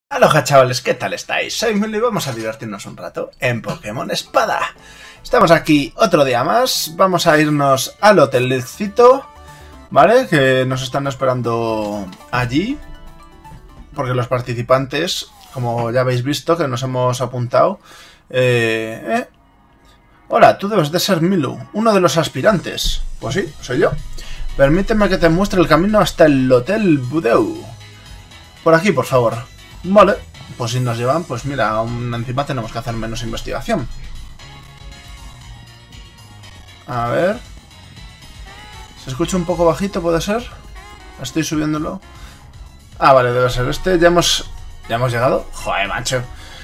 Aloha chavales, ¿qué tal estáis? Soy Milo y vamos a divertirnos un rato en Pokémon Espada. Estamos aquí otro día más, vamos a irnos al hotelcito, ¿vale? Que nos están esperando allí, porque los participantes, como ya habéis visto, que nos hemos apuntado... Hola, tú debes de ser Milu, uno de los aspirantes. Pues sí, soy yo. Permíteme que te muestre el camino hasta el Hotel Budeu. Por aquí, por favor. Vale, pues si nos llevan, pues mira, aún encima tenemos que hacer menos investigación. A ver. ¿Se escucha un poco bajito, puede ser? Estoy subiéndolo. Ah, vale, debe ser este. Ya hemos llegado. Joder, macho.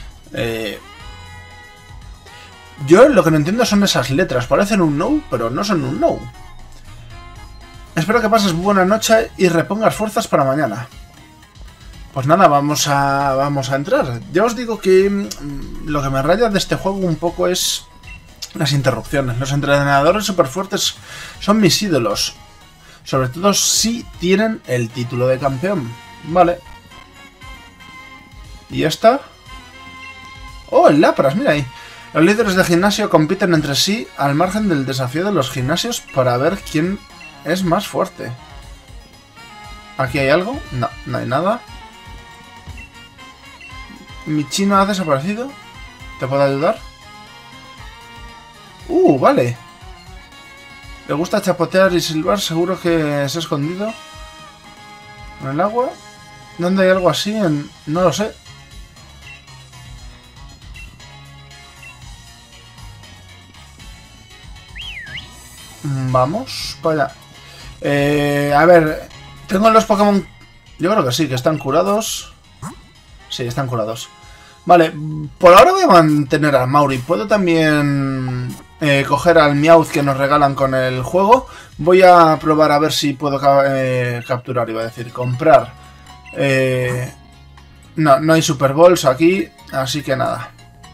Yo lo que no entiendo son esas letras. Parecen un no, pero no son un no. Espero que pases buena noche y repongas fuerzas para mañana. Pues nada, vamos a entrar. Ya os digo que lo que me raya de este juego un poco es las interrupciones. Los entrenadores super fuertes son mis ídolos. Sobre todo si tienen el título de campeón. Vale. ¿Y esta? ¡Oh, el Lapras! Mira ahí. Los líderes de gimnasio compiten entre sí al margen del desafío de los gimnasios para ver quién es más fuerte. ¿Aquí hay algo? No, no hay nada. ¿Mi chino ha desaparecido? ¿Te puedo ayudar? Vale. Le gusta chapotear y silbar, seguro que se ha escondido en el agua. ¿Dónde hay algo así? No lo sé. Vamos para allá. A ver, tengo los Pokémon... Yo creo que sí, que están curados. Sí, están curados. Vale, por ahora voy a mantener a Mauri. Puedo también coger al Meowth que nos regalan con el juego. Voy a probar a ver si puedo capturar, iba a decir, comprar. No hay Super Balls aquí, así que nada.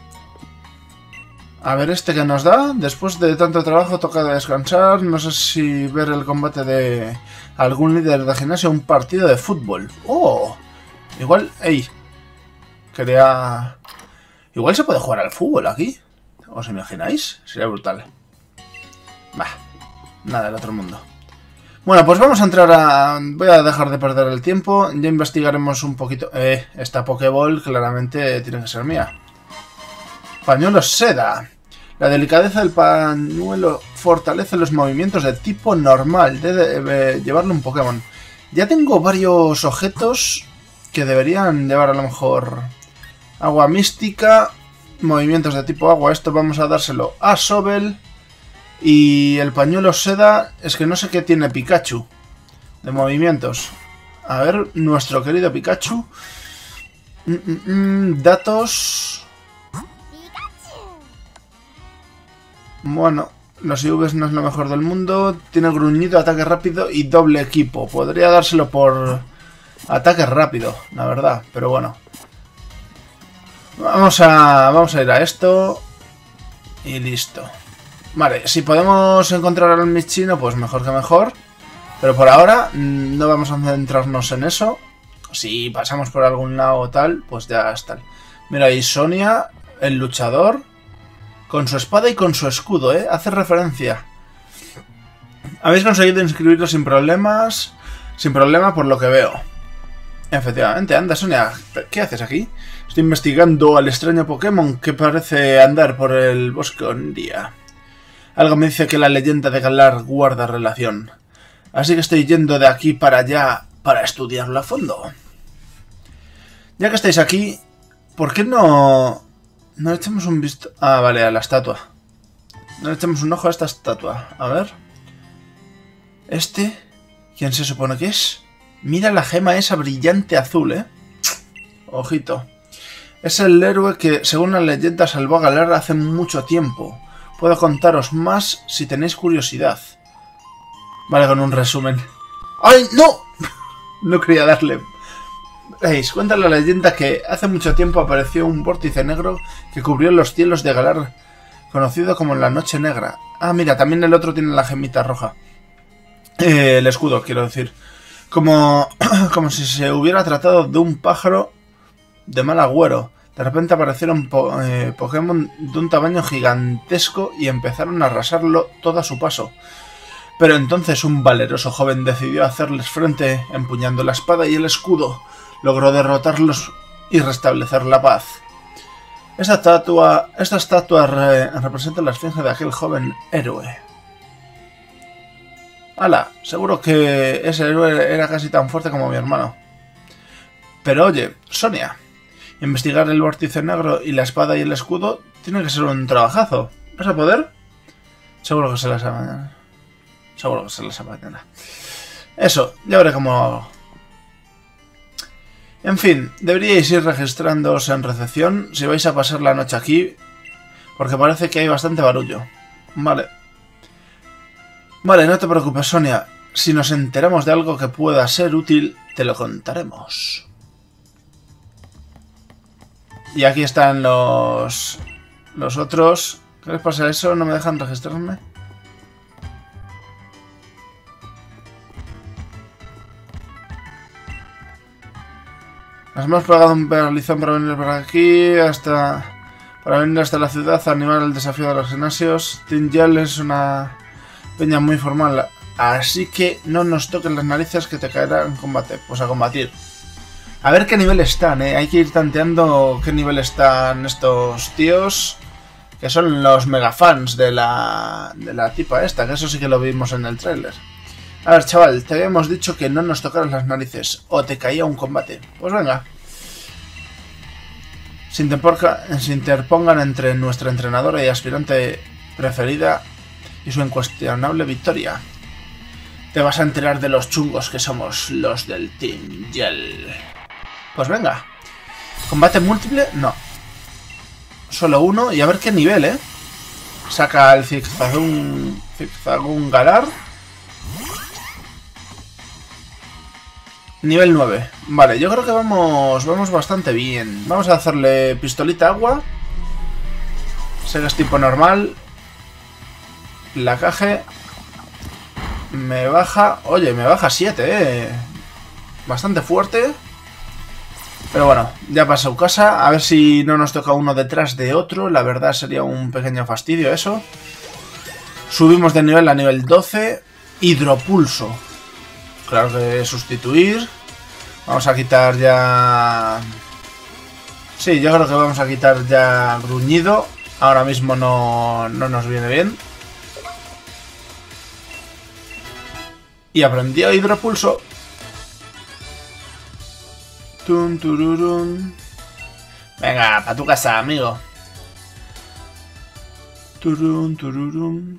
A ver este que nos da. Después de tanto trabajo toca descansar. No sé si ver el combate de algún líder de gimnasio o un partido de fútbol. ¡Oh! Igual... ¡Ey! Quería... Igual se puede jugar al fútbol aquí. ¿Os imagináis? Sería brutal. Bah, nada del otro mundo. Bueno, pues vamos a entrar a... Voy a dejar de perder el tiempo. Ya investigaremos un poquito... esta Pokéball claramente tiene que ser mía. Pañuelo seda. La delicadeza del pañuelo fortalece los movimientos de tipo normal. Debe llevarle un Pokémon. Ya tengo varios objetos que deberían llevar a lo mejor... Agua mística, movimientos de tipo agua. Esto vamos a dárselo a Sobel. Y el pañuelo seda, es que no sé qué tiene Pikachu de movimientos. A ver, nuestro querido Pikachu. Datos. Bueno, los IVs no es lo mejor del mundo. Tiene gruñido, ataque rápido y doble equipo. Podría dárselo por ataque rápido, la verdad, pero bueno. Vamos a ir a esto. Y listo. Vale, si podemos encontrar al Michino, pues mejor que mejor. Pero por ahora no vamos a centrarnos en eso. Si pasamos por algún lado o tal, pues ya está. Mira ahí Sonia, el luchador. Con su espada y con su escudo, hace referencia. Habéis conseguido inscribirlo sin problemas. Sin problema por lo que veo. Efectivamente, anda Sonia, ¿qué haces aquí? Estoy investigando al extraño Pokémon que parece andar por el bosque un día. Algo me dice que la leyenda de Galar guarda relación. Así que estoy yendo de aquí para allá para estudiarlo a fondo. Ya que estáis aquí, ¿por qué no le echamos un visto? Ah, vale, a la estatua. No le echamos un ojo a esta estatua. A ver. ¿Quién se supone que es? Mira la gema esa brillante azul, Ojito. Es el héroe que, según la leyenda, salvó a Galar hace mucho tiempo. Puedo contaros más si tenéis curiosidad. Vale, con un resumen. ¡Ay, no! No quería darle. Veis, cuenta la leyenda que hace mucho tiempo apareció un vórtice negro que cubrió los cielos de Galar, conocido como la Noche Negra. Ah, mira, también el otro tiene la gemita roja. El escudo, quiero decir. Como si se hubiera tratado de un pájaro de mal agüero. De repente aparecieron Pokémon de un tamaño gigantesco y empezaron a arrasarlo todo a su paso. Pero entonces un valeroso joven decidió hacerles frente, empuñando la espada y el escudo. Logró derrotarlos y restablecer la paz. Esta estatua representa la esfinge de aquel joven héroe. ¡Hala! Seguro que ese héroe era casi tan fuerte como mi hermano. Pero oye, Sonia, investigar el vórtice negro y la espada y el escudo tiene que ser un trabajazo. ¿Vas a poder? Seguro que se las mañana. Seguro que se las mañana. Eso, ya veré cómo lo hago. En fin, deberíais ir registrándoos en recepción si vais a pasar la noche aquí, porque parece que hay bastante barullo. Vale. Vale, no te preocupes, Sonia. Si nos enteramos de algo que pueda ser útil, te lo contaremos. Y aquí están los otros. ¿Qué les pasa a eso? ¿No me dejan registrarme? Nos hemos pagado un palizón para venir por aquí para venir hasta la ciudad a animar el desafío de los gimnasios. Team Yell es una peña muy formal, así que no nos toquen las narices que te caerá en combate. Pues a combatir. A ver qué nivel están, hay que ir tanteando qué nivel están estos tíos, que son los megafans de la tipa esta, que eso sí que lo vimos en el tráiler. A ver, chaval, te habíamos dicho que no nos tocaras las narices, o te caía un combate. Pues venga. Se interpongan entre nuestra entrenadora y aspirante preferida y su incuestionable victoria. Te vas a enterar de los chungos que somos los del Team Yell. Pues venga. ¿Combate múltiple? No. Solo uno y a ver qué nivel, Saca el Zigzagoon Galar. Nivel 9. Vale, yo creo que vamos bastante bien. Vamos a hacerle pistolita agua. Sé que es tipo normal. Placaje. Me baja... Oye, me baja 7, Bastante fuerte. Pero bueno, ya para su casa. A ver si no nos toca uno detrás de otro. La verdad sería un pequeño fastidio eso. Subimos de nivel a nivel 12. Hidropulso. Claro que sustituir. Vamos a quitar ya... Sí, yo creo que vamos a quitar ya gruñido. Ahora mismo no nos viene bien. Y aprendió hidropulso. Tun, tururun. Venga, pa' tu casa, amigo. Turun, tururun.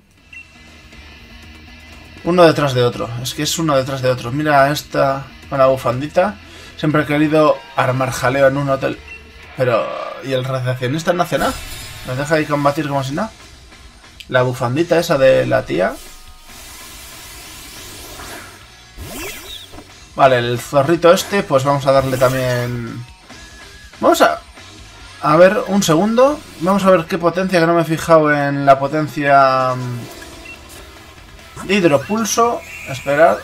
Uno detrás de otro. Es que es uno detrás de otro. Mira esta con la bufandita. Siempre he querido armar jaleo en un hotel. Pero... ¿y el recepcionista no hace nada? ¿Nos deja ahí combatir como si nada? La bufandita esa de la tía. Vale, el zorrito este, pues vamos a darle también... Vamos a ver, un segundo. Vamos a ver qué potencia, que no me he fijado en la potencia... Hidropulso. Esperad.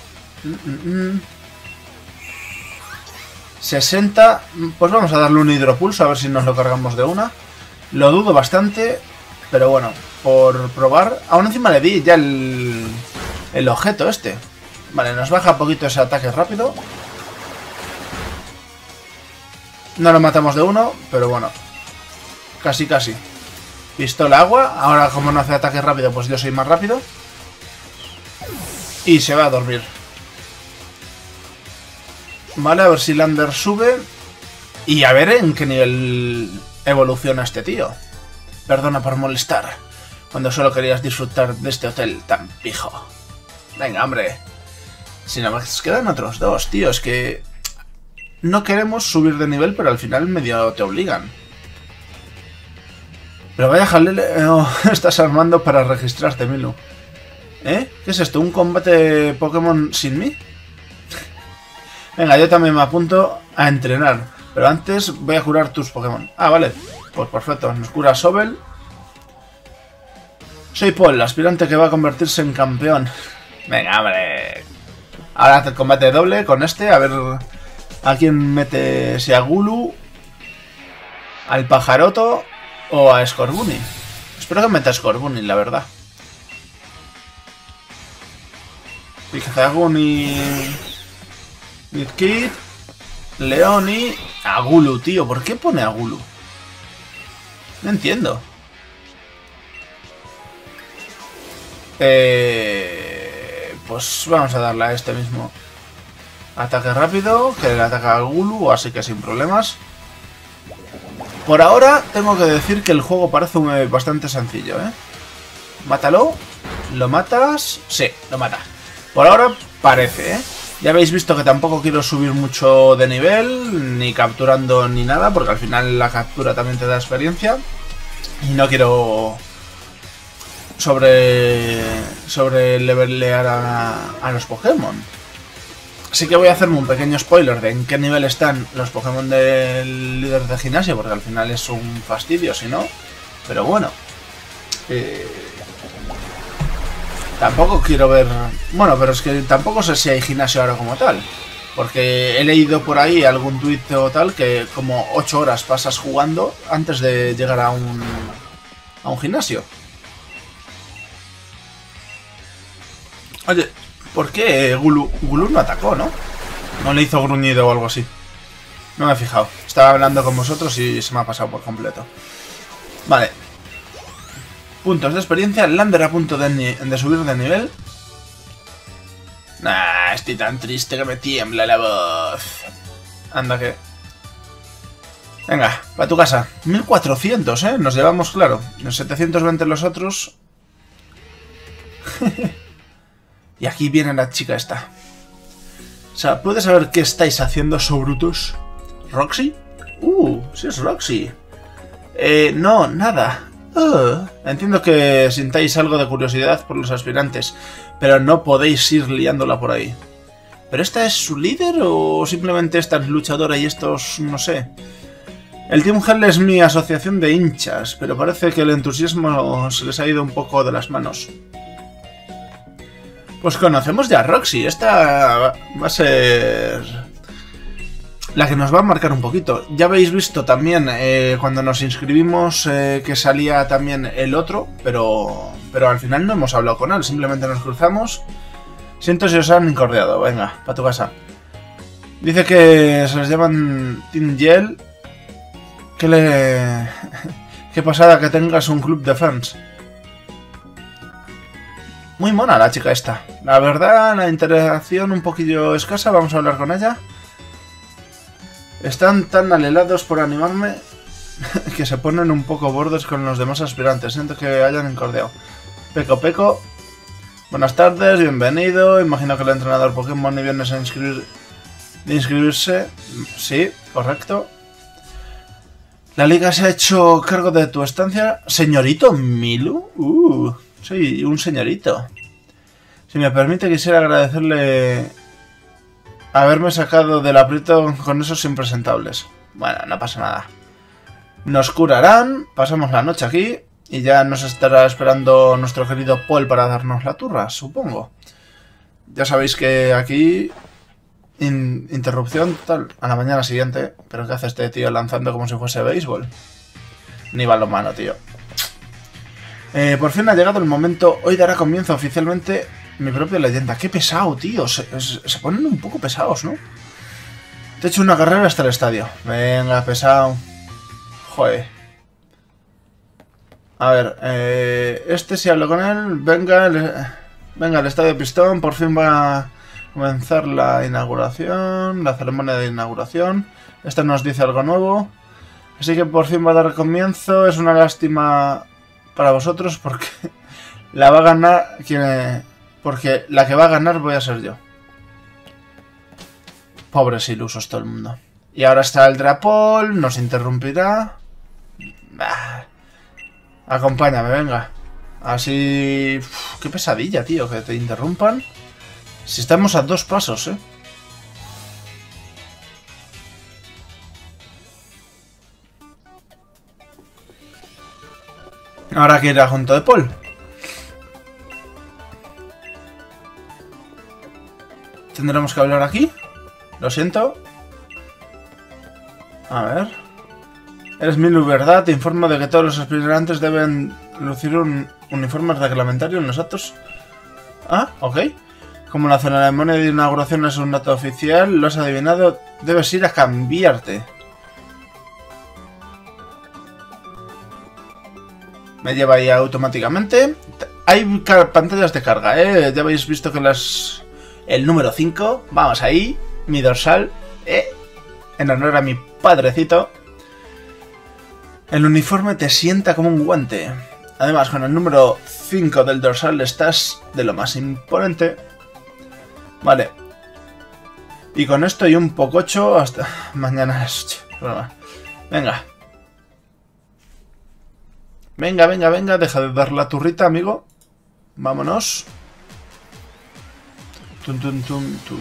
60. Pues vamos a darle un hidropulso, a ver si nos lo cargamos de una. Lo dudo bastante, pero bueno, por probar. Aún encima le di ya el objeto este. Vale, nos baja un poquito ese ataque rápido. No lo matamos de uno, pero bueno. Casi, casi. Pistola agua. Ahora como no hace ataque rápido, pues yo soy más rápido. Y se va a dormir. Vale, a ver si Lander sube. Y a ver en qué nivel evoluciona este tío. Perdona por molestar, cuando solo querías disfrutar de este hotel tan pijo. Venga, hombre. Si nada más quedan otros dos, tío. Es que no queremos subir de nivel, pero al final medio te obligan. Pero vaya jaleo estás armando para registrarte, Milu. ¿Qué es esto? ¿Un combate Pokémon sin mí? Venga, yo también me apunto a entrenar. Pero antes voy a curar tus Pokémon. Ah, vale. Pues perfecto. Nos cura Sobel. Soy Paul, aspirante que va a convertirse en campeón. Venga, hombre. Ahora hace el combate doble con este. A ver a quién mete, si a Gulu ¿Al pajaroto o a Scorbunny? Espero que meta Scorbunny, la verdad. Pixaguni, Midkit, Leoni, Agulu, tío. ¿Por qué pone Agulu? No entiendo. Pues vamos a darle a este mismo. Ataque rápido, que le ataca a Agulu, así que sin problemas. Por ahora tengo que decir que el juego parece bastante sencillo, ¿eh? Mátalo. ¿Lo matas? Sí, lo mata. Por ahora parece, ¿eh? Ya habéis visto que tampoco quiero subir mucho de nivel, ni capturando ni nada, porque al final la captura también te da experiencia. Y no quiero sobre levelear a los Pokémon. Así que voy a hacerme un pequeño spoiler de en qué nivel están los Pokémon del líder de gimnasio, porque al final es un fastidio si no. Pero bueno. Tampoco quiero ver... Bueno, pero es que tampoco sé si hay gimnasio ahora como tal. Porque he leído por ahí algún tuit o tal que como 8 horas pasas jugando antes de llegar a un gimnasio. Oye, ¿por qué Gulu no atacó, no? No le hizo gruñido o algo así. No me he fijado. Estaba hablando con vosotros y se me ha pasado por completo. Vale. Puntos de experiencia. Lander a punto de subir de nivel. Nah, estoy tan triste que me tiembla la voz. Anda que... Venga, para tu casa. 1400, ¿eh? Nos llevamos, claro. Los 720 los otros. Y aquí viene la chica esta. O sea, ¿puedes saber qué estáis haciendo, sobrutos? ¿Roxy? Sí es Roxy. No, nada. Entiendo que sintáis algo de curiosidad por los aspirantes, pero no podéis ir liándola por ahí. ¿Pero esta es su líder o simplemente esta es luchadora y estos, no sé? El Team Hell es mi asociación de hinchas, pero parece que el entusiasmo se les ha ido un poco de las manos. Pues conocemos ya a Roxy, esta va a ser la que nos va a marcar un poquito. Ya habéis visto también cuando nos inscribimos que salía también el otro, pero al final no hemos hablado con él, simplemente nos cruzamos. Siento si os han incordiado, venga, para tu casa. Dice que se les llaman Team Yell. Qué pasada que tengas un club de fans. Muy mona la chica esta. La verdad, la interacción un poquillo escasa. Vamos a hablar con ella. Están tan alelados por animarme que se ponen un poco bordes con los demás aspirantes. Siento que hayan encordeado. Peco Peco. Buenas tardes, bienvenido. Imagino que el entrenador Pokémon ni vienes a inscribirse. Sí, correcto. La liga se ha hecho cargo de tu estancia. ¿Señorito Milu? Soy un señorito. Si me permite, quisiera agradecerle haberme sacado del aprieto con esos impresentables. Bueno, no pasa nada. Nos curarán, pasamos la noche aquí y ya nos estará esperando nuestro querido Paul para darnos la turra, supongo. Ya sabéis que aquí... interrupción total a la mañana siguiente. ¿Pero qué hace este tío lanzando como si fuese béisbol? Ni balonmano, tío. Por fin ha llegado el momento. Hoy dará comienzo oficialmente mi propia leyenda. Qué pesado, tío. Se ponen un poco pesados, ¿no? Te he hecho una carrera hasta el estadio. Venga, pesado. Joder. A ver, este si hablo con él. Venga, el estadio Pistón. Por fin va a comenzar la inauguración. La ceremonia de inauguración. Este nos dice algo nuevo. Así que por fin va a dar comienzo. Es una lástima para vosotros porque la va a ganar porque la que va a ganar voy a ser yo. Pobres ilusos todo el mundo. Y ahora está el Drapol, nos interrumpirá. Acompáñame, venga. Así... qué pesadilla, tío, que te interrumpan. Si estamos a 2 pasos, ¿eh? Ahora que irá junto de Paul. ¿Tendremos que hablar aquí? Lo siento. A ver. Eres Milu, ¿verdad? Te informo de que todos los aspirantes deben lucir un uniforme reglamentario en los actos. Ah, ok. Como la ceremonia de inauguración es un acto oficial, lo has adivinado, debes ir a cambiarte. Me lleva ahí automáticamente. Hay pantallas de carga, ¿eh? Ya habéis visto que el número 5, vamos ahí, mi dorsal, en honor a mi padrecito. El uniforme te sienta como un guante. Además, con el número 5 del dorsal estás de lo más imponente. Vale. Y con esto y un pococho hasta mañana. Venga. Venga, venga, venga. Deja de dar la turrita, amigo. Vámonos. Tum, tum, tum, tum, tum.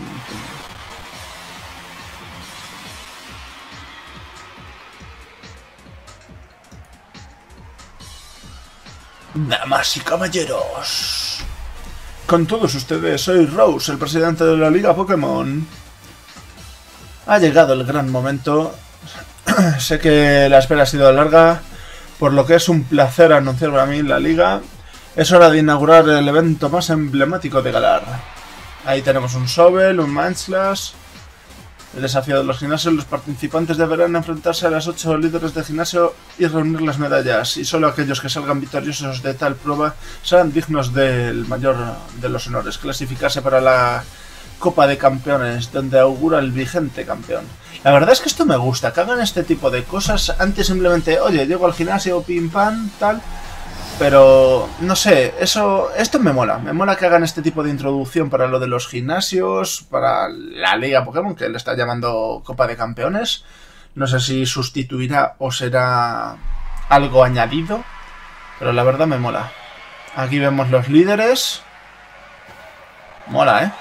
Damas y caballeros, con todos ustedes, soy Rose, el presidente de la Liga Pokémon. Ha llegado el gran momento. Sé que la espera ha sido larga, por lo que es un placer anunciar para mí la Liga. Es hora de inaugurar el evento más emblemático de Galar. Ahí tenemos un Sobel, un Manslash. El desafío de los gimnasios, los participantes deberán enfrentarse a las 8 líderes de gimnasio y reunir las medallas, y solo aquellos que salgan victoriosos de tal prueba serán dignos del mayor de los honores, clasificarse para la Copa de Campeones, donde augura el vigente campeón. La verdad es que esto me gusta, que hagan este tipo de cosas antes simplemente, oye, llego al gimnasio, pim pam, tal. Pero, no sé, esto me mola que hagan este tipo de introducción para lo de los gimnasios, para la Liga Pokémon, que le está llamando Copa de Campeones. No sé si sustituirá o será algo añadido, pero la verdad me mola. Aquí vemos los líderes. Mola, ¿eh?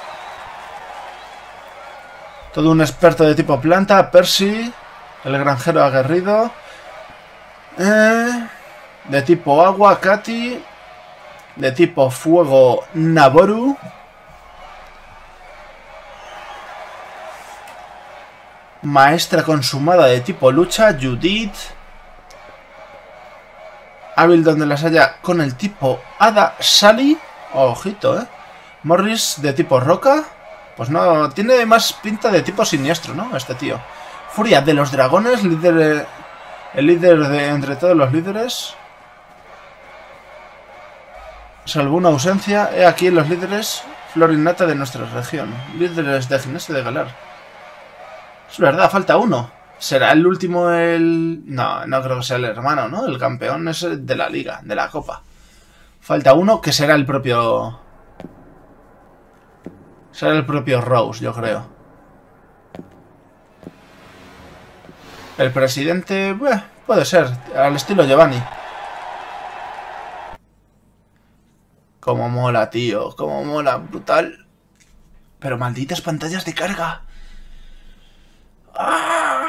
Todo un experto de tipo planta, Percy, el granjero aguerrido. De tipo agua, Katy. De tipo fuego, Naboru. Maestra consumada de tipo lucha, Judith. Hábil donde las haya con el tipo hada, Sally. Ojito, Morris de tipo roca. Pues no, tiene más pinta de tipo siniestro, ¿no? Este tío. Furia de los dragones, el líder de entre todos los líderes. Salvo una ausencia, he aquí los líderes flor innata de nuestra región. Líderes de gimnasio de Galar. Es verdad, falta uno. ¿Será el último el...? No, no creo que sea el hermano, ¿no? El campeón es el de la liga, de la copa. Falta uno que será el propio... Será el propio Rose, yo creo. El presidente... puede ser, al estilo Giovanni. Cómo mola, tío. Cómo mola, brutal. Pero malditas pantallas de carga. ¡Ah!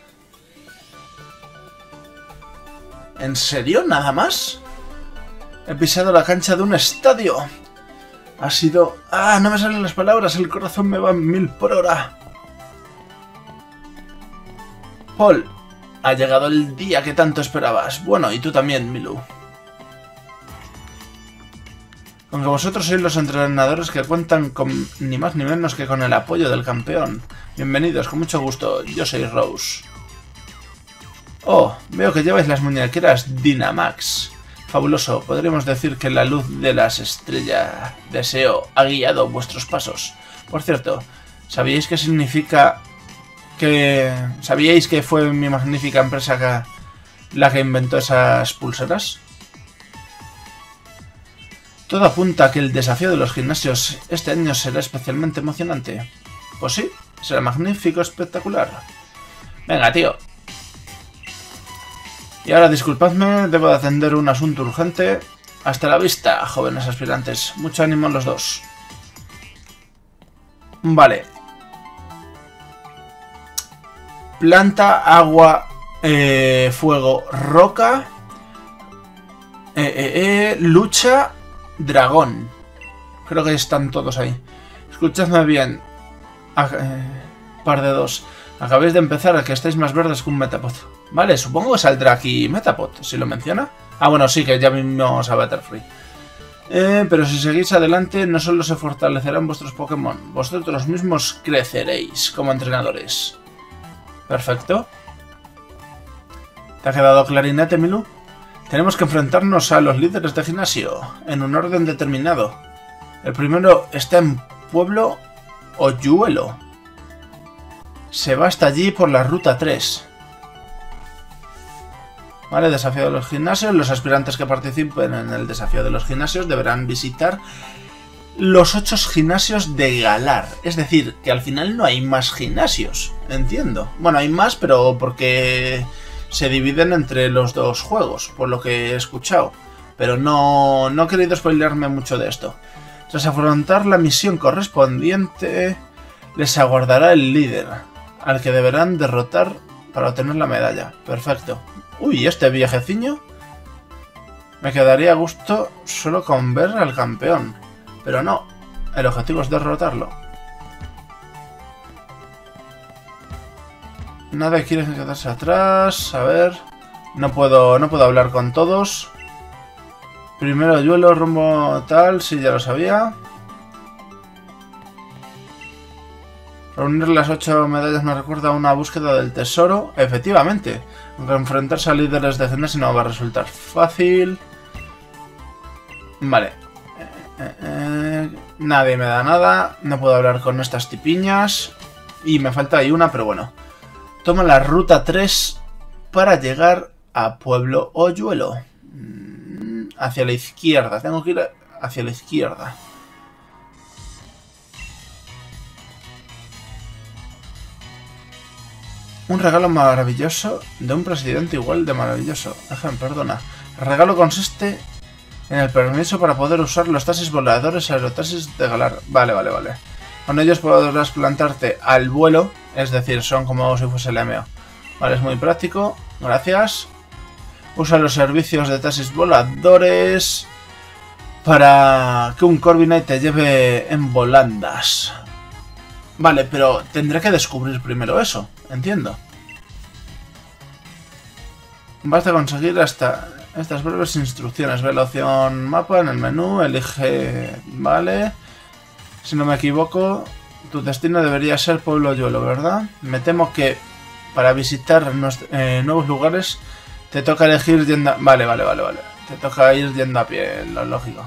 ¿En serio? ¿Nada más? He pisado la cancha de un estadio. Ha sido... ¡Ah! No me salen las palabras. El corazón me va a 1000 por hora. Paul, ha llegado el día que tanto esperabas. Bueno, y tú también, Milu. Aunque vosotros sois los entrenadores que cuentan con ni más ni menos que con el apoyo del campeón. Bienvenidos, con mucho gusto. Yo soy Rose. Oh, veo que lleváis las muñequeras Dynamax. Fabuloso. Podríamos decir que la luz de las estrellas Deseo ha guiado vuestros pasos. Por cierto, ¿sabíais qué significa que... ¿Sabíais que fue mi magnífica empresa la que inventó esas pulseras? Todo apunta a que el desafío de los gimnasios este año será especialmente emocionante. Pues sí, será magnífico, espectacular. Venga, tío. Y ahora disculpadme, debo de atender un asunto urgente. Hasta la vista, jóvenes aspirantes. Mucho ánimo los dos. Vale. Planta, agua, fuego, roca. Lucha... Dragón. Creo que están todos ahí. Escuchadme bien. Par de dos. Acabáis de empezar a que estáis más verdes que un Metapod. Vale, supongo que saldrá aquí Metapod, si lo menciona. Ah, bueno, sí, que ya vimos a Butterfree. Pero si seguís adelante, no solo se fortalecerán vuestros Pokémon, vosotros mismos creceréis como entrenadores. Perfecto. ¿Te ha quedado clarinete, Milu? Tenemos que enfrentarnos a los líderes de gimnasio, en un orden determinado. El primero está en Pueblo Oyuelo. Se va hasta allí por la ruta 3. Vale, desafío de los gimnasios. Los aspirantes que participen en el desafío de los gimnasios deberán visitar los 8 gimnasios de Galar. Es decir, que al final no hay más gimnasios. Entiendo. Bueno, hay más, pero porque se dividen entre los dos juegos, por lo que he escuchado. Pero no he querido spoilearme mucho de esto. Tras afrontar la misión correspondiente, les aguardará el líder, al que deberán derrotar para obtener la medalla. Perfecto. Uy, este viajeciño. Me quedaría a gusto solo con ver al campeón. Pero no, el objetivo es derrotarlo. Nadie quiere quedarse atrás. A ver. No puedo hablar con todos. Primero duelo, rumbo tal, sí, ya lo sabía. Reunir las 8 medallas me recuerda a una búsqueda del tesoro. Efectivamente. Aunque enfrentarse a líderes de gimnasio no va a resultar fácil. Vale. Nadie me da nada. No puedo hablar con estas tipiñas. Y me falta ahí una, pero bueno. Toma la ruta 3 para llegar a Pueblo Oyuelo. Hacia la izquierda. Tengo que ir hacia la izquierda. Un regalo maravilloso de un presidente igual de maravilloso. Perdona. El regalo consiste en el permiso para poder usar los taxis voladores aerotaxis de Galar. Vale. Con ellos podrás plantarte al vuelo. Es decir, son como si fuese el MO. Vale, es muy práctico. Gracias. Usa los servicios de taxis voladores para que un Corviknight te lleve en volandas. Vale, pero tendré que descubrir primero eso. Entiendo. Basta conseguir hasta estas breves instrucciones. Ve la opción mapa en el menú. Elige... Vale. Si no me equivoco, tu destino debería ser Pueblo Oyuelo, ¿verdad? Me temo que para visitar nuevos lugares te toca elegir yendo... Vale. Te toca ir yendo a pie, lo lógico.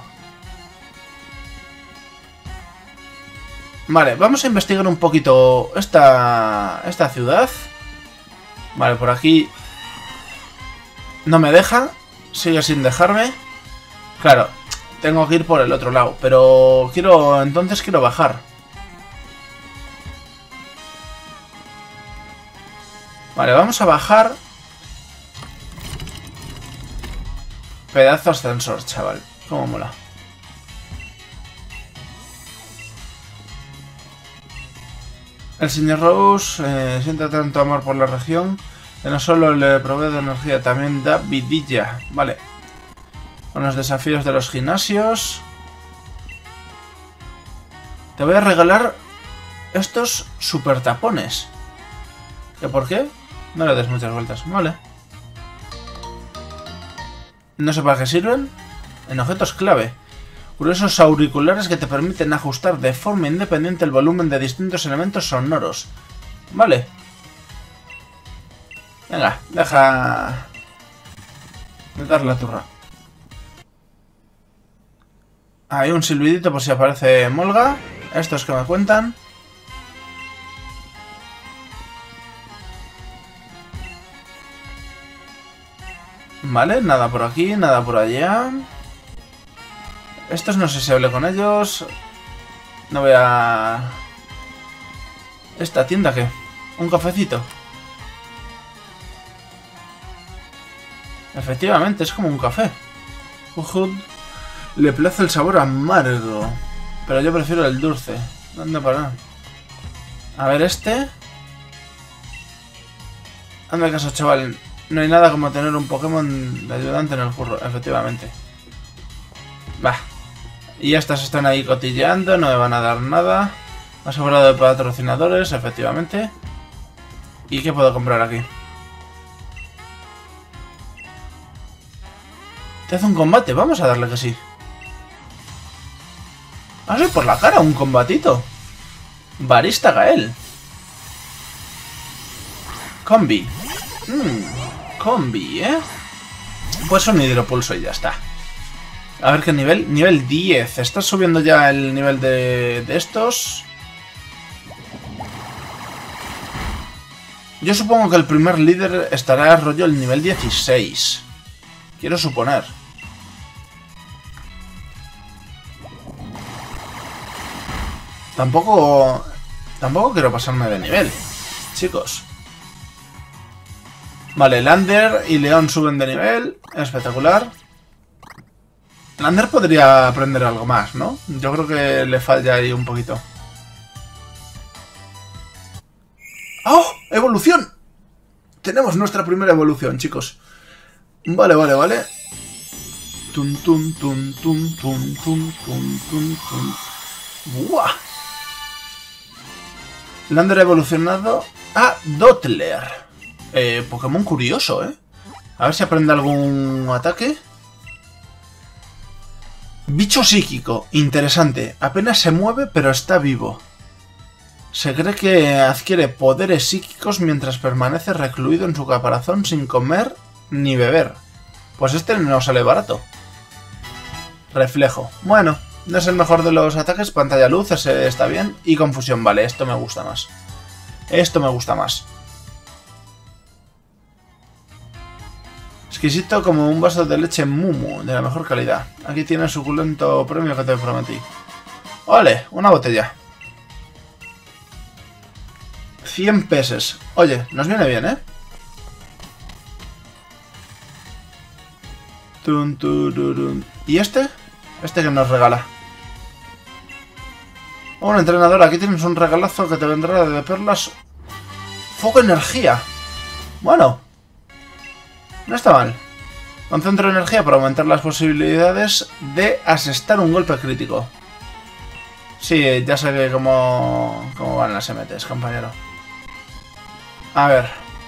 Vale, vamos a investigar un poquito esta ciudad. Vale, por aquí no me deja. Sigue sin dejarme. Claro, tengo que ir por el otro lado. Pero entonces quiero bajar. Vale, vamos a bajar. Pedazo ascensor, chaval. Cómo mola. El señor Rose siente tanto amor por la región que no solo le provee de energía, también da vidilla. Vale. Con los desafíos de los gimnasios. Te voy a regalar estos super tapones. ¿Qué por qué? No le des muchas vueltas. Vale. No sé para qué sirven. En objetos clave. Curiosos auriculares que te permiten ajustar de forma independiente el volumen de distintos elementos sonoros. Vale. Venga, deja de dar la turra. Hay un silbidito por si aparece Molga. Estos que me cuentan. Vale, nada por aquí, nada por allá. Estos no sé si hablé con ellos. No voy a... ¿Esta tienda qué? ¿Un cafecito? Efectivamente, es como un café. Le place el sabor amargo. Pero yo prefiero el dulce. ¿Dónde para? A ver, este. Hazme caso, chaval. No hay nada como tener un Pokémon de ayudante en el curro. Efectivamente. Va. Y estas están ahí cotilleando, no me van a dar nada. Asegurado de patrocinadores, efectivamente. ¿Y qué puedo comprar aquí? Te hace un combate, vamos a darle que sí. Ah, sí, por la cara, un combatito. Barista Gael. Combi. Combi, ¿eh? Pues un hidropulso y ya está. A ver qué nivel. Nivel 10. ¿Estás subiendo ya el nivel de estos? Yo supongo que el primer líder estará rollo el nivel 16. Quiero suponer. Tampoco quiero pasarme de nivel, chicos. Vale, Lander y León suben de nivel. Espectacular. Lander podría aprender algo más, ¿no? Yo creo que le falla ahí un poquito. ¡Oh! ¡Evolución! Tenemos nuestra primera evolución, chicos. Vale. Tum, tum, tum, tum, tum, tum, tum, tum, tum. ¡Buah! Lander ha evolucionado a Dottler. Pokémon curioso, ¿eh? A ver si aprende algún ataque. Bicho psíquico. Interesante. Apenas se mueve, pero está vivo. Se cree que adquiere poderes psíquicos mientras permanece recluido en su caparazón sin comer ni beber. Pues este no sale barato. Reflejo. Bueno, no es el mejor de los ataques. Pantalla luz, ese está bien. Y confusión, vale, esto me gusta más. Esto me gusta más. Exquisito como un vaso de leche Mumu, de la mejor calidad. Aquí tiene el suculento premio que te prometí. ¡Ole! Una botella. 100 pesos. Oye, nos viene bien, ¿eh? Tun, tururun. ¿Y este? ¿Este que nos regala? Oh, un entrenador. Aquí tienes un regalazo que te vendrá de perlas. Foco energía. Bueno. No está mal. Concentro energía para aumentar las posibilidades de asestar un golpe crítico. Sí, ya sé que cómo van las MTs, compañero. A ver.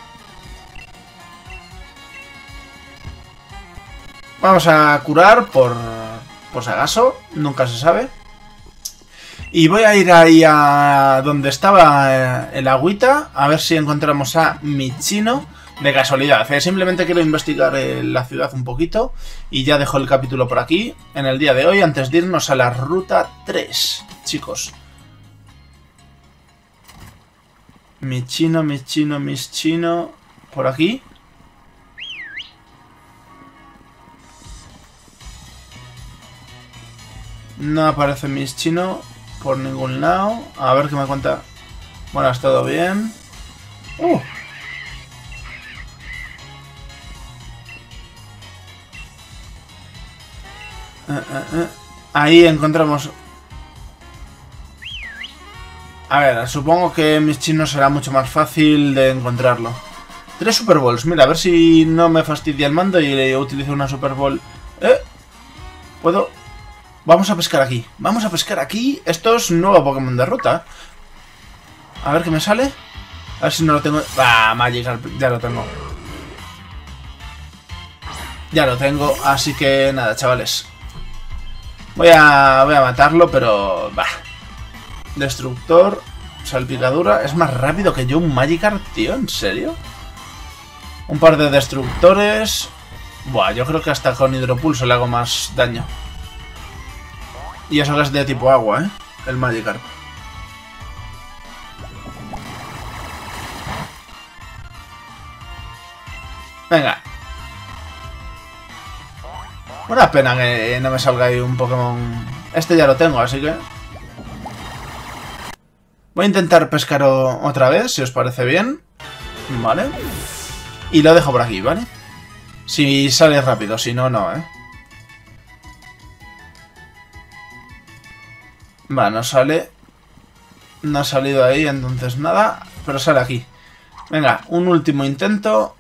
Vamos a curar por si acaso. Nunca se sabe. Y voy a ir ahí a donde estaba el agüita. A ver si encontramos a Michino. De casualidad. Simplemente quiero investigar la ciudad un poquito. Y ya dejo el capítulo por aquí. En el día de hoy. Antes de irnos a la ruta 3. Chicos. Michino. Por aquí. No aparece Michino por ningún lado. A ver qué me cuenta. Bueno, ha estado bien. Ahí encontramos. A ver, supongo que Michino será mucho más fácil de encontrarlo. 3 Super Balls. Mira, a ver si no me fastidia el mando y utilizo una Super Ball. ¿Puedo? Vamos a pescar aquí. Vamos a pescar aquí. Esto es un nuevo Pokémon de ruta. A ver qué me sale. A ver si no lo tengo. Ah, Magikarp. Ya lo tengo. Ya lo tengo. Así que nada, chavales. Voy a matarlo, pero... Bah. Destructor. Salpicadura. Es más rápido que yo un Magikarp, tío. ¿En serio? Un par de destructores. Buah, yo creo que hasta con hidropulso le hago más daño. Y eso que es de tipo agua, ¿eh? El Magikarp. Venga. Una pena que no me salga ahí un Pokémon. Este ya lo tengo, así que... Voy a intentar pescar otra vez, si os parece bien. Vale. Y lo dejo por aquí, ¿vale? Si sale rápido, si no, no, ¿eh? Va, no sale. No ha salido ahí, entonces nada. Pero sale aquí. Venga, un último intento.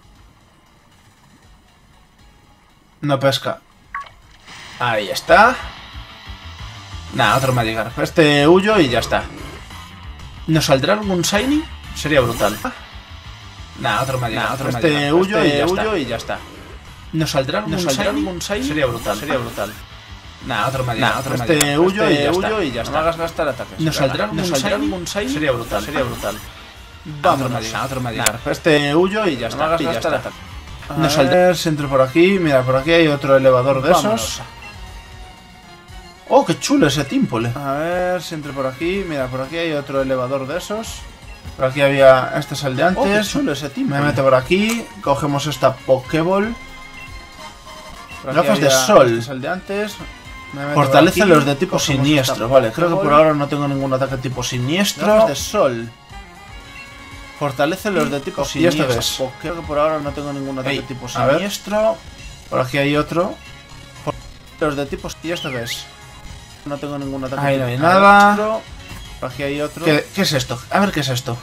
No pesca. Ahí está. Nada, otro Magikarp. Este huyo y ya está. ¿Nos saldrá algún Shiny? Sería brutal. Nada, otro Magikarp. Este huyo y ya está. ¿Nos saldrá algún shiny? Sería brutal. Nah, otro medio. Este huyo y ya está. No me hagas gastar ataques. ¿Nos saldrá algún shiny? Sería brutal. Vamos a otro medio. Este huyo y ya está. No me hagas gastar ataques. Nos saldrá si entro por aquí. Mira, por aquí hay otro elevador de esos. Oh, qué chulo ese Timpole. A ver si entro por aquí. Mira, por aquí hay otro elevador de esos. Por aquí había... Este es el de antes. Oh, qué chulo ese Timpole. Me meto por aquí. Cogemos esta Pokéball. Gafas de sol. Este es el de antes. Fortalece los de tipo siniestro. Vale, creo que por ahora no tengo ningún ataque tipo siniestro. Gafas de sol. Fortalece los de tipo siniestro. ¿Y esto qué es? Creo que por ahora no tengo ningún ataque tipo siniestro. Por aquí hay otro. Los de tipo siniestro. ¿Qué es? No tengo ningún ataque. Ahí no hay nada. Por aquí hay otro. ¿Qué es esto? A ver qué es esto.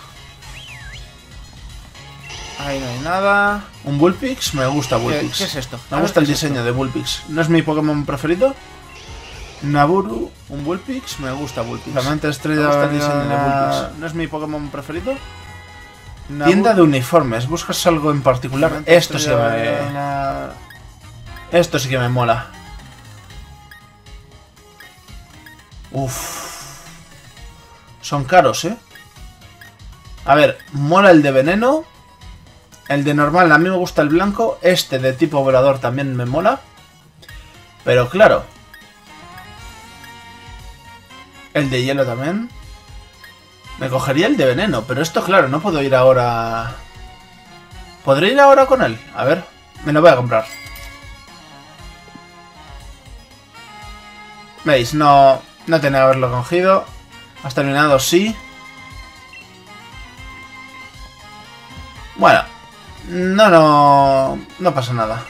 Ahí no hay nada. ¿Un Bullpix? Me gusta Bullpix. ¿Qué es esto? Me gusta el diseño de Bullpix. ¿No es mi Pokémon preferido? Naburu, un Bullpix. Me gusta Bullpix. La mente estrella. Me gusta el diseño de Bullpix. ¿No es mi Pokémon preferido? Naburu. Tienda de uniformes. ¿Buscas algo en particular? Esto sí que me mola. Uff. Son caros, ¿eh? A ver, mola el de veneno. El de normal, a mí me gusta el blanco. Este de tipo volador también me mola. Pero claro. El de hielo también. Me cogería el de veneno. Pero esto, claro, no puedo ir ahora. ¿Podré ir ahora con él? A ver, me lo voy a comprar. ¿Veis? No tenía que haberlo cogido. Has terminado, sí. Bueno. No pasa nada.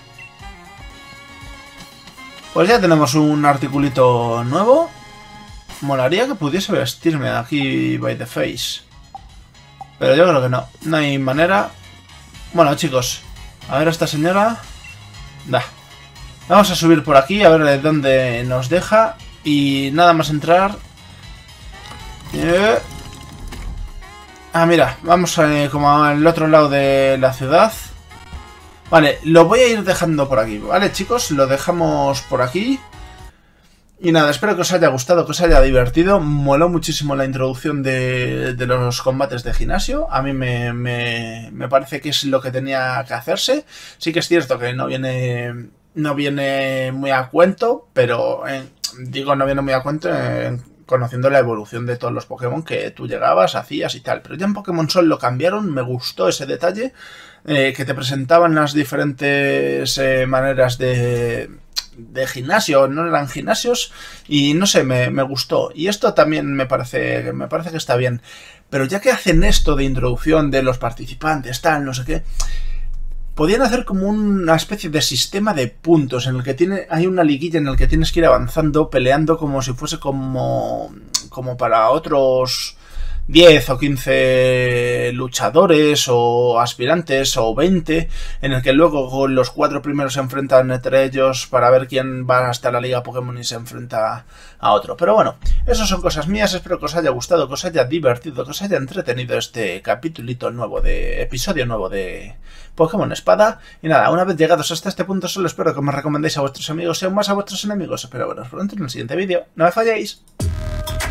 Pues ya tenemos un articulito nuevo. Molaría que pudiese vestirme aquí by the face. Pero yo creo que no. No hay manera. Bueno, chicos. A ver a esta señora. Vamos a subir por aquí a ver de dónde nos deja. Y nada más entrar. Mira, vamos como al otro lado de la ciudad. Vale, lo voy a ir dejando por aquí. Vale, chicos, lo dejamos por aquí. Y nada, espero que os haya gustado, que os haya divertido. Moló muchísimo la introducción de los combates de gimnasio. A mí me parece que es lo que tenía que hacerse. Sí que es cierto que no viene muy a cuento, pero no viene muy a cuento conociendo la evolución de todos los Pokémon que tú llegabas, hacías y tal. Pero ya en Pokémon Sol lo cambiaron, me gustó ese detalle, que te presentaban las diferentes maneras de gimnasio, no eran gimnasios, y no sé, me gustó. Y esto también me parece que está bien. Pero ya que hacen esto de introducción de los participantes, tal, no sé qué, podían hacer como una especie de sistema de puntos en el que hay una liguilla en el que tienes que ir avanzando, peleando como si fuese como para otros 10 o 15 luchadores o aspirantes o 20, en el que luego los 4 primeros se enfrentan entre ellos para ver quién va hasta la Liga Pokémon y se enfrenta a otro. Pero bueno, eso son cosas mías, espero que os haya gustado, que os haya divertido, que os haya entretenido este capítulito nuevo episodio nuevo de Pokémon Espada. Y nada, una vez llegados hasta este punto, solo espero que me recomendéis a vuestros amigos y aún más a vuestros enemigos. Espero veros pronto en el siguiente vídeo. ¡No me falléis!